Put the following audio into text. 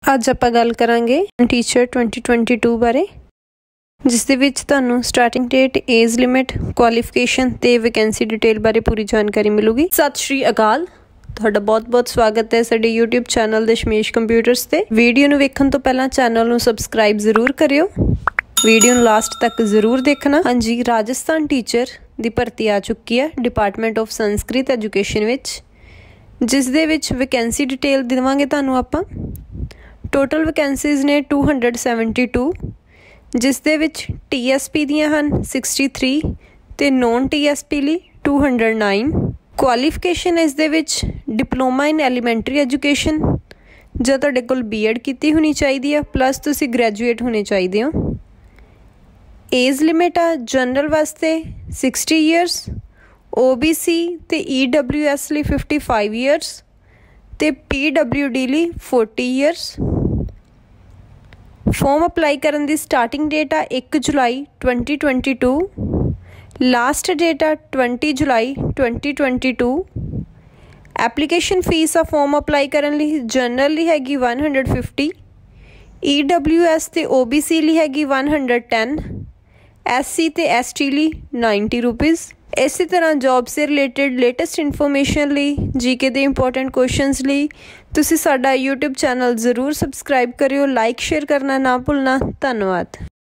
ਅੱਜ ਆਪਾਂ ਗੱਲ ਕਰਾਂਗੇ ਟੀਚਰ 2022 ਬਾਰੇ, ਜਿਸ ਦੇ ਵਿੱਚ ਤੁਹਾਨੂੰ starting date, age limit, qualification ਤੇ ਵੈਕੈਂਸੀ ਡਿਟੇਲ ਬਾਰੇ ਪੂਰੀ ਜਾਣਕਾਰੀ ਮਿਲੂਗੀ। ਸਤਿ ਸ਼੍ਰੀ ਅਕਾਲ, ਤੁਹਾਡਾ ਬਹੁਤ-ਬਹੁਤ ਸਵਾਗਤ ਹੈ ਸਾਡੇ YouTube ਚੈਨਲ ਦਸ਼ਮੇਸ਼ ਕੰਪਿਊਟਰਸ ਤੇ। ਵੀਡੀਓ ਨੂੰ ਵੇਖਣ ਤੋਂ ਪਹਿਲਾਂ ਚੈਨਲ ਨੂੰ ਸਬਸਕ੍ਰਾਈਬ ਜ਼ਰੂਰ ਕਰਿਓ, ਵੀਡੀਓ ਨੂੰ ਲਾਸਟ ਤੱਕ ਜ਼ਰੂਰ ਦੇਖਣਾ। ਹਾਂਜੀ, ਰਾਜਸਥਾਨ ਟੀਚਰ ਦੀ ਭਰਤੀ ਆ ਚੁੱਕੀ ਹੈ ਡਿਪਾਰਟਮੈਂਟ ਆਫ ਸੰਸਕ੍ਰਿਤ ਐਜੂਕੇਸ਼ਨ ਵਿੱਚ, ਜਿਸ ਦੇ ਵਿੱਚ ਵੈਕੈਂਸੀ ਡਿਟੇਲ ਦੇਵਾਂਗੇ ਤੁਹਾਨੂੰ ਆਪਾਂ। टोटल वैकेंसीज ने 272, जिस दे विच TSP दियां हन 63 ते नॉन TSP ਲਈ 209। ਕੁਆਲੀਫਿਕੇਸ਼ਨ ਇਸ ਦੇ ਵਿੱਚ ਡਿਪਲੋਮਾ ਇਨ ਐਲੀਮੈਂਟਰੀ ਐਜੂਕੇਸ਼ਨ ਜਾਂ ਤੁਹਾਡੇ ਕੋਲ B.Ed ਕੀਤੀ ਹੋਣੀ ਚਾਹੀਦੀ ਹੈ, ਪਲੱਸ ਤੁਸੀਂ ਗ੍ਰੈਜੂਏਟ ਹੋਣੇ ਚਾਹੀਦੇ ਹੋ। ਏਜ ਲਿਮਿਟ ਆ ਜਨਰਲ ਵਾਸਤੇ 60 ਈਅਰਸ, OBC ਤੇ EWS ਲਈ 55 ਈਅਰਸ ਤੇ PWD ਲਈ 40 ਈਅਰਸ। फॉर्म अप्लाई करने की स्टार्टिंग डेट आ 1 जुलाई 2022, लास्ट डेट आ 20 जुलाई 2022। एप्लीकेशन फीस आ फॉर्म अप्लाई करने लिए जनरल ली हैगी 150, EWS ते OBC ली हैगी 110, SC ते ST ली 90 रुपीज़। इसी तरह जॉब से रिलेटेड लेटेस्ट इन्फॉर्मेशन ਲਈ GK ਦੇ इंपॉर्टेंट क्वेश्चंस ਲਈ ਤੁਸੀਂ ਸਾਡਾ YouTube ਚੈਨਲ ਜ਼ਰੂਰ ਸਬਸਕ੍ਰਾਈਬ ਕਰਿਓ, ਲਾਈਕ ਸ਼ੇਅਰ ਕਰਨਾ ਨਾ ਭੁੱਲਣਾ। ਧੰਨਵਾਦ।